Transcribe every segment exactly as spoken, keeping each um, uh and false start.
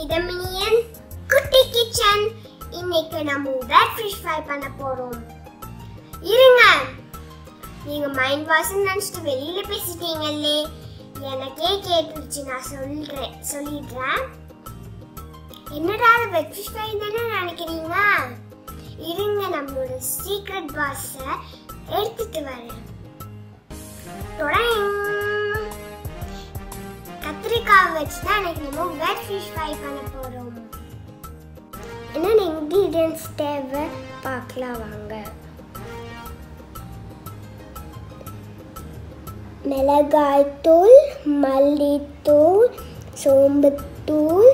இதமினியன் குட்டி கிச்சன். இன்னைக்கு நம்ம வெட் ஃபிஷ் ஃப்ரை பண்ண போறோம். இருங்க, நீங்க மைண்ட் வாஷ் நினைச்சிட்டு வெளியில பேசிட்டீங்களே, எனக்கே கேட்டுருச்சு. நான் சொல்றேன் சொல்லிடுறேன். என்னடா வெட் ஃபிஷ் ஃப்ரை தானே நினைக்கிறீங்க? இருங்க, நம்மளோட சீக்ரெட் பாக்ஸ எடுத்துட்டு வரேன். கத்திரிக்காய் வச்சு தான் எனக்கு நம்ம வெட் ஃபிஷ் ஃப்ரை பண்ண போறோம். என்னென்ன இன்கிரீடியன்ஸ் தேவை பார்க்கலாம் வாங்க. மிளகாய்த்தூள், மல்லித்தூள், சோம்புத்தூள்,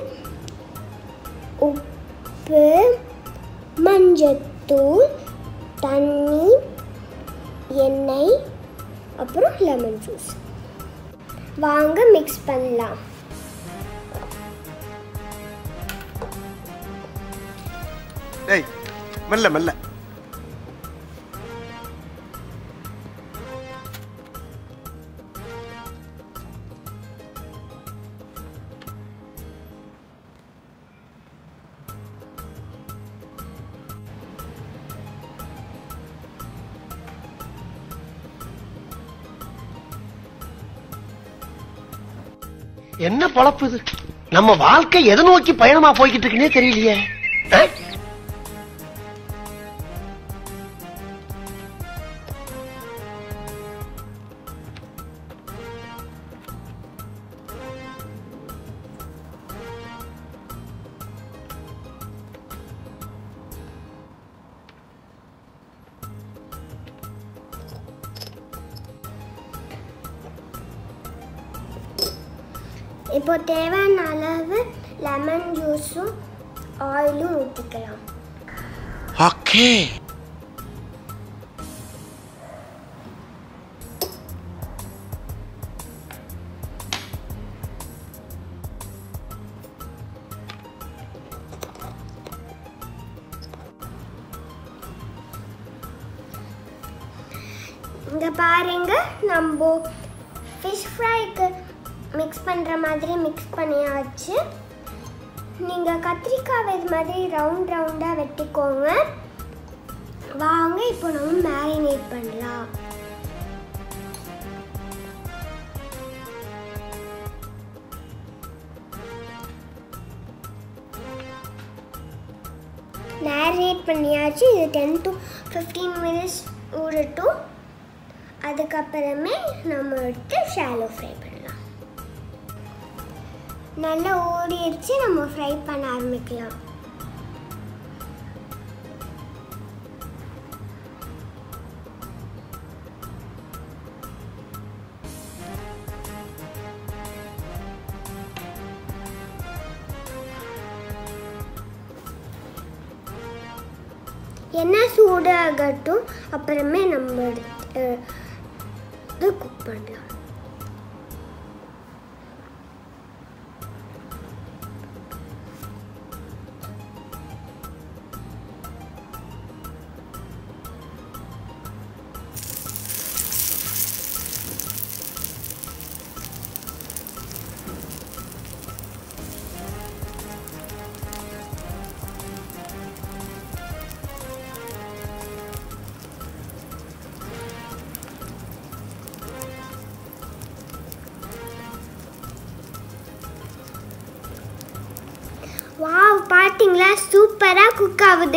உப்பு, மஞ்சத்தூள், தண்ணி, எண்ணெய், அப்புறம் லெமன் ஜூஸ். வாங்க மிக்ஸ் பண்ணலாம். டேய் மெல்ல மெல்ல. என்ன பொழப்பு இது? நம்ம வாழ்க்கை எதை நோக்கி பயணமா போய்கிட்டு இருக்குன்னே தெரியலையே. இப்போ தேவையான அளவு லெமன் ஜூஸும் ஆயிலும் ஊற்றிக்கலாம். ஓகே. இங்க பாருங்க, நம்ம ஃபிஷ் ஃப்ரைக்கு மிக்ஸ் பண்ணுற மாதிரி மிக்ஸ் பண்ணியாச்சு. நீங்கள் கத்திரிக்காய் இது மாதிரி ரவுண்ட் ரவுண்டாக வெட்டிக்கோங்க. வாங்க இப்போ நம்ம மேரினேட் பண்ணலாம். மேரினேட் பண்ணியாச்சு. இது டென் டு ஃபிஃப்டீன் மினிட்ஸ் ஊறட்டும். அதுக்கப்புறமே நம்ம எடுத்து ஷாலோ ஃப்ரை பண்ணலாம். நல்லா ஓடிடுச்சு, நம்ம ஃப்ரை பண்ண ஆரம்பிக்கலாம். எண்ணெய் சூடாகட்டும், அப்புறமே நம்ம எடுத்து குக் பண்ணலாம். வாவ், பாத்தீங்களா, சூப்பரா குக் ஆகுது.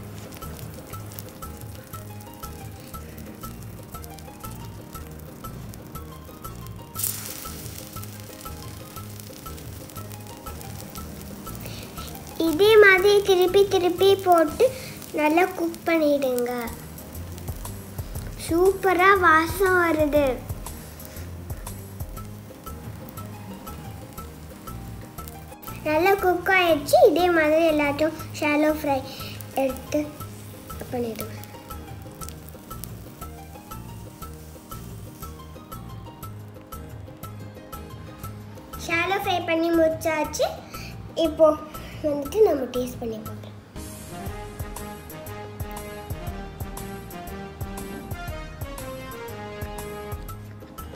இதே மாதிரி திருப்பி திருப்பி போட்டு நல்லா குக் பண்ணிடுங்க. சூப்பரா வாசம் வருது. நல்லா குக் ஆயிடுச்சு. இதே மாதிரி எல்லாத்தையும் ஷாலோ ஃப்ரை எடுத்து பண்ணிடுங்க. ஷாலோ ஃப்ரை பண்ணி முடிச்சாச்சு. இப்போ வந்துட்டு நம்ம டேஸ்ட் பண்ணி பார்க்கலாம்.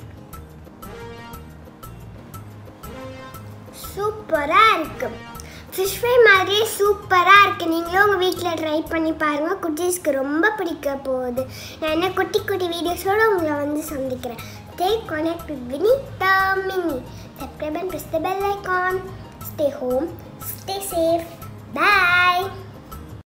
சூப்பரா இருக்கு. ஃபிஷ் ஃப்ரை மாதிரியே சூப்பராக இருக்குது. நீங்களும் உங்கள் வீட்டில் ட்ரை பண்ணி பாருங்கள். குட்டீஸ்க்கு ரொம்ப பிடிக்க போகுது. நான் என்ன குட்டி குட்டி வீடியோஸோடு உங்களை வந்து சந்திக்கிறேன். Stay connected with Vinita Mini. Subscribe and press the bell icon. Stay home. Stay safe. Bye.